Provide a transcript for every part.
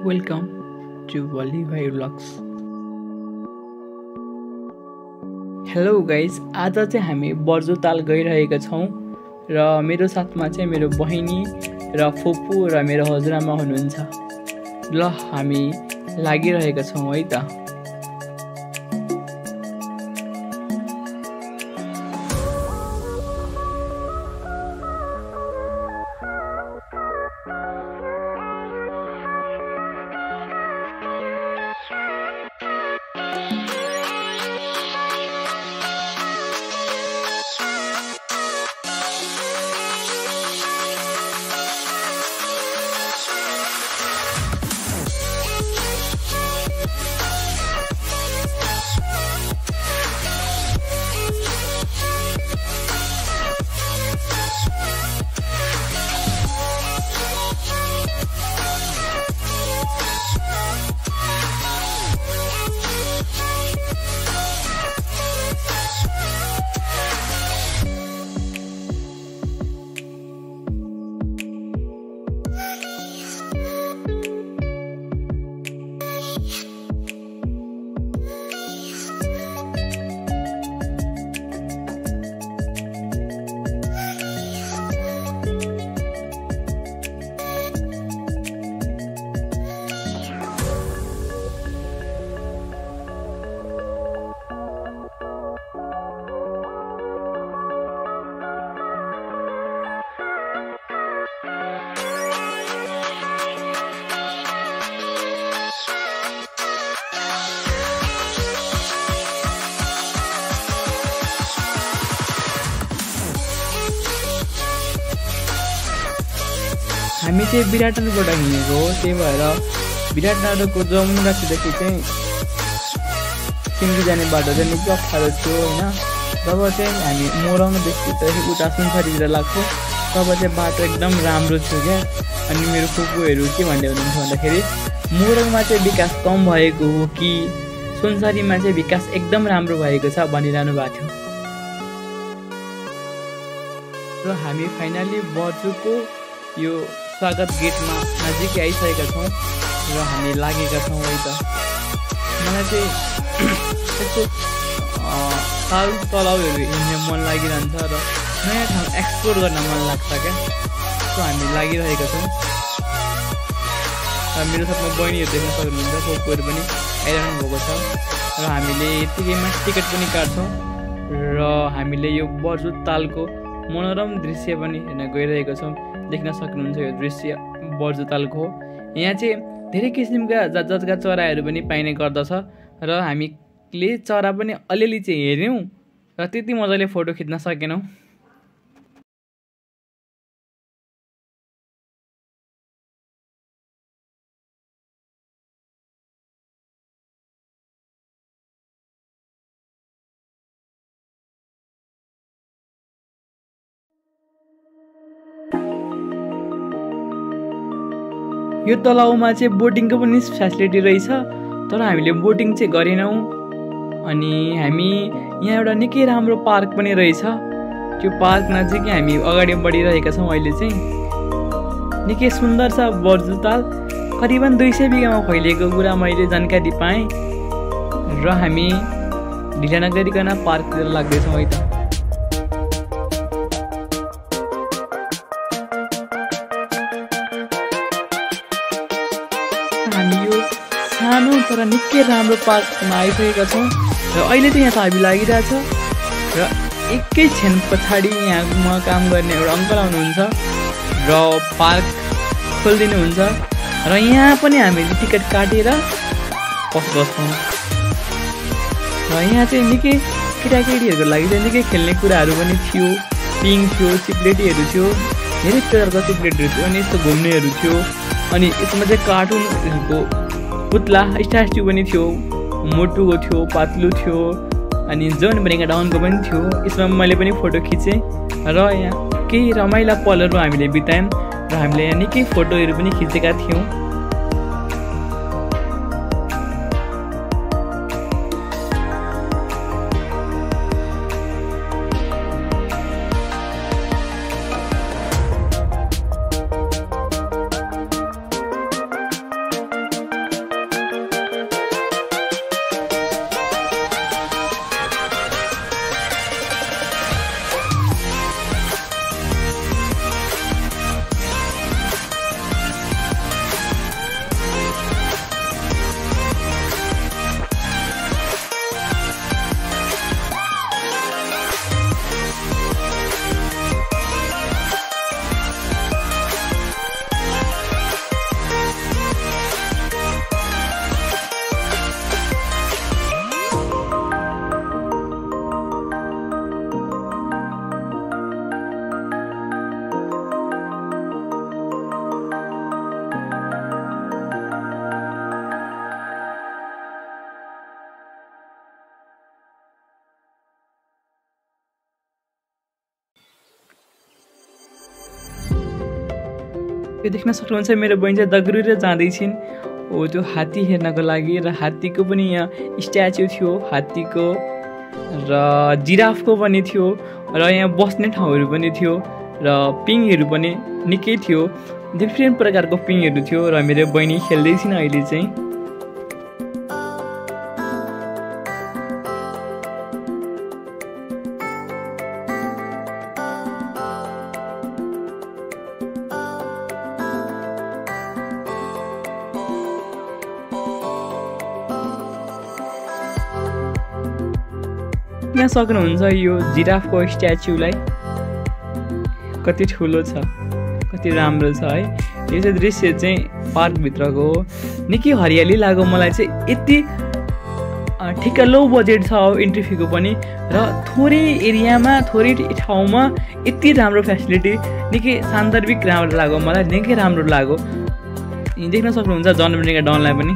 Welcome to Bolivai Vlogs. Hello guys, आज चाहिँ हामी बर्जु ताल गइरहेका छौँ र मेरो साथमा चाहिँ मेरो बहिनी र फुपू र मेरो हजुरआमा हुनुहुन्छ। ल हामी लागिरहेका छौँ है त। हामी चाहिँ बिराटनगरबाट हिँडेको हो, त्यही भएर बिराटनगरको जमुनादेखि चाहिँ चेम्दी जाने बाटो चाहिँ निकै अप्ठ्यारो थियो होइन। जब चाहिँ हामी मोरङदेखि उता सुनसरीतिर लाग्थ्यो तब चाहिँ बाटो एकदम राम्रो थियो क्या। अनि मेरो फुपूहरू के भन्दै हुनुहुन्छ भन्दाखेरि मोरङमा चाहिँ विकास कम भएको हो कि सुनसरीमा चाहिँ विकास एकदम राम्रो भएको छ भनिरहनु भएको थियो। र हामी फाइनली बर्जुको यो स्वागत गेटमा नजिकै आइसकेका छौँ र हामी लागेका छौँ है त। मलाई चाहिँ यस्तो ताल तलाउहरू हिँड्न मन लागिरहन्छ र नयाँ ठाउँ एक्सप्लोर गर्न मन लाग्छ क्या। सो हामी लागिरहेका छौँ र मेरो साथमा बहिनीहरू देख्न सक्नुहुन्छ, फोटोहरू पनि आइरहनु भएको छ र हामीले यतिकैमा टिकट पनि काट्छौँ र हामीले यो बर्जु तालको मनोरम दृश्य पनि हेर्न गइरहेका छौँ। देख्न सक्नुहुन्छ यो दृश्य बर्जु तालको हो। यहाँ चाहिँ धेरै किसिमका जात जातका चराहरू पनि पाइने गर्दछ र हामीले चरा पनि अलिअलि चाहिँ हेऱ्यौँ र त्यति मजाले फोटो खिच्न सकेनौँ। यो तलाउमा चाहिँ बोटिङको पनि फेसिलिटी रहेछ, तर हामीले बोटिङ चाहिँ गरेनौँ। अनि हामी यहाँ एउटा निकै राम्रो पार्क पनि रहेछ, त्यो पार्क नजिकै हामी अगाडि बढिरहेका छौँ। अहिले चाहिँ निकै सुन्दर छ बर्जु ताल, करिबन 200 बिघामा फैलिएको कुरा मैले जानकारी पाएँ र हामी ढिला नगरिकन पार्कतिर लाग्दैछौँ है त। हामी यो सानो तर निकै राम्रो पार्कमा आइसकेका छौँ र अहिले चाहिँ यहाँ त हामी लागिरहेछ र एकैछिन पछाडि यहाँमा काम गर्ने एउटा अङ्कल आउनुहुन्छ र पार्क खोलिदिनुहुन्छ र यहाँ पनि हामीले टिकट काटेर बस्छौँ। र यहाँ चाहिँ निकै केटाकेटीहरूको लागि चाहिँ निकै खेल्ने कुराहरू पनि थियो, पिङ थियो, चिप्लेटीहरू थियो, धेरै प्रकारको चिप्लेटहरू थियो, अनि यस्तो घुम्नेहरू थियो। अनि यसमा चाहिँ कार्टुनको पुत्ला स्ट्याचु पनि थियो, मोटुको थियो, पातलु थियो, अनि जोन ब्रेङ्गा डाउनको पनि थियो। यसमा मैले पनि फोटो खिचेँ र यहाँ केही रमाइला पलहरू हामीले बितायौँ र हामीले यहाँ निकै फोटोहरू पनि खिचेका थियौँ। यो देख्न सक्नुहुन्छ मेरो बहिनी चाहिँ दगुरेर जाँदैछिन् हो त्यो हात्ती हेर्नको लागि र हात्तीको पनि यहाँ स्ट्याचु थियो हात्तीको र जिराफको पनि थियो र यहाँ बस्ने ठाउँहरू पनि थियो र पिङहरू पनि निकै थियो डिफ्रेन्ट प्रकारको पिङहरू थियो र मेरो बहिनी खेल्दैछिन् अहिले चाहिँ यहाँ सक्नुहुन्छ यो जिराफको स्ट्याचुलाई कति ठुलो छ कति राम्रो छ है यो चाहिँ दृश्य चाहिँ पार्कभित्रको हो निकै हरियाली लाग्यो मलाई चाहिँ यति ठिक्क लो बजेट छ इन्ट्री फीको पनि र थोरै एरियामा थोरै ठाउँमा यति राम्रो फेसिलिटी निकै सान्दर्भिक राम्रो लाग्यो मलाई निकै राम्रो लाग्यो देख्न सक्नुहुन्छ जनवरीका डनलाई पनि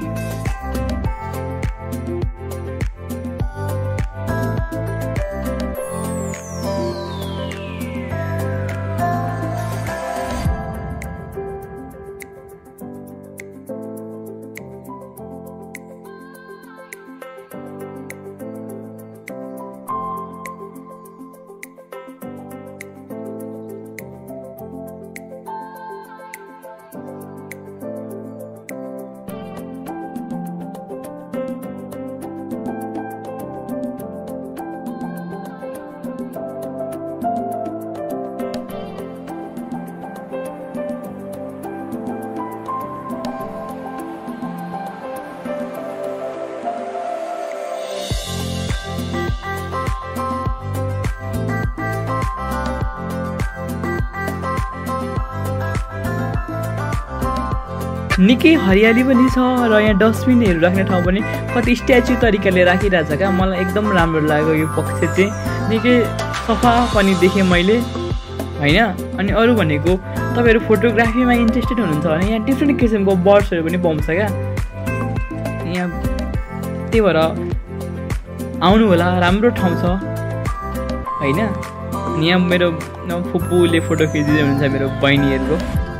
निकै हरियाली पनि छ र यहाँ डस्टबिनहरू राख्ने ठाउँ पनि कति स्ट्याचु तरिकाले राखिरहेछ क्या मलाई एकदम राम्रो लाग्यो यो पक्ष चाहिँ निकै सफा पनि देखेँ मैले होइन अनि अरू भनेको तपाईँहरू फोटोग्राफीमा इन्ट्रेस्टेड हुनुहुन्छ भने यहाँ डिफ्रेन्ट किसिमको बर्ड्सहरू पनि पाउँछ क्या यहाँ त्यही भएर आउनु होला राम्रो ठाउँ छ होइन यहाँ मेरो फुपूले फोटो खिचिदिनु हुन्छ मेरो बहिनीहरूको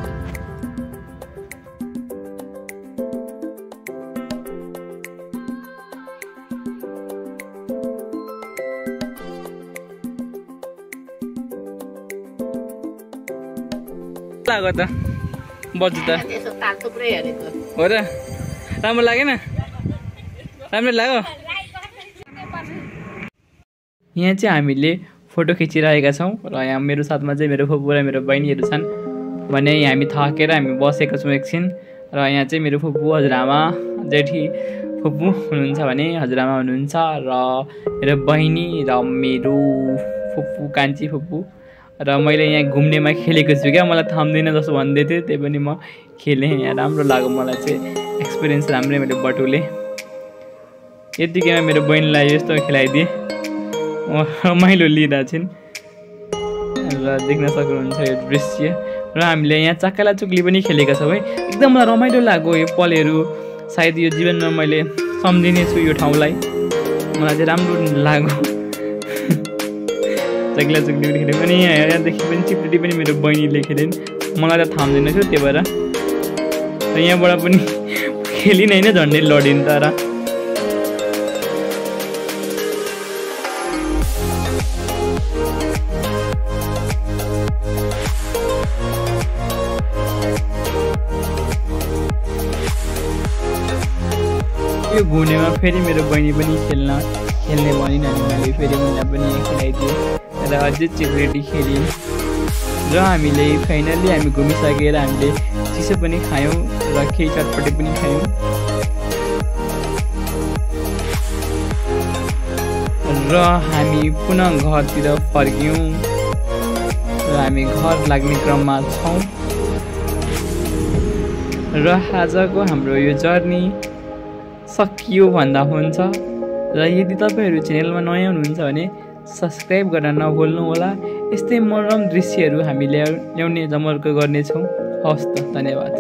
लाग्यो त बज्जु त हो र राम्रो लागेन राम्रो लाग्यो यहाँ चाहिँ हामीले फोटो खिचिरहेका छौँ र यहाँ मेरो साथमा चाहिँ मेरो फुपू र मेरो बहिनीहरू छन् भने हामी थकेर हामी बसेको छौँ एकछिन र यहाँ चाहिँ मेरो फुपू हजुरआमा जेठी फुपू हुनुहुन्छ भने हजुरआमा हुनुहुन्छ र मेरो बहिनी र मेरो फुपू कान्छी फुपू र मैले यहाँ घुम्नेमा खेलेको छु क्या मलाई थाम्दैन जस्तो भन्दै थियो त्यही पनि म खेलेँ यहाँ राम्रो लाग्यो मलाई चाहिँ एक्सपिरियन्स राम्रै मैले बटुले यतिकैमा मेरो बहिनीलाई यस्तो खेलाइदिएँ रमाइलो लिइरहेको छिन् र देख्न सक्नुहुन्छ यो दृश्य र हामीले यहाँ चक्काला चुक्ली पनि खेलेका छौँ है एकदम मलाई रमाइलो लाग्यो यो पलहरू सायद यो जीवनमा मैले सम्झिने छु यो ठाउँलाई मलाई चाहिँ राम्रो लाग्यो चक्ला चुक्ली पनि खेल्यौँ अनि यहाँदेखि पनि चिप्टी पनि मेरो बहिनीले खेलिन् मलाई त थाम्दैन थियो त्यही भएर यहाँबाट पनि खेलिन् होइन झन्डै लडिन् तर यो घुनेमा फेरि मेरो बहिनी पनि खेल्ने भनिन् अनि मैले फेरि उनीलाई पनि खेलाइदिएँ र अझै चिप्रेटी खेल्यौँ र हामीले फाइनल्ली हामी घुमिसकेर हामीले चिसो पनि खायौँ र केही चटपटे पनि खायौँ र हामी पुनः घरतिर फर्क्यौँ र हामी घर लाग्ने क्रममा छौँ र आजको हाम्रो यो जर्नी सकियो भन्दा हुन्छ र यदि तपाईँहरू च्यानलमा नयाँ हुनुहुन्छ भने सब्सक्राइब गर्न नभुल्नु होला यस्तै मनोरम दृश्यहरू हामी ल्याउने जमर्को गर्नेछौँ हवस् त धन्यवाद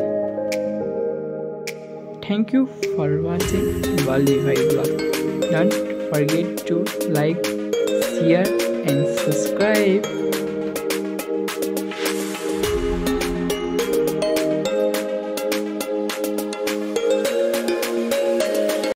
thank you for watching Bali भाइ vlog don't forget to like share and subscribe